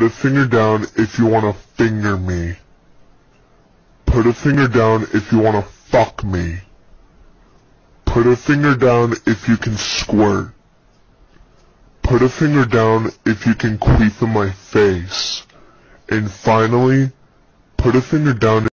Put a finger down if you wanna finger me. Put a finger down if you wanna fuck me. Put a finger down if you can squirt. Put a finger down if you can queef in my face. And finally, put a finger down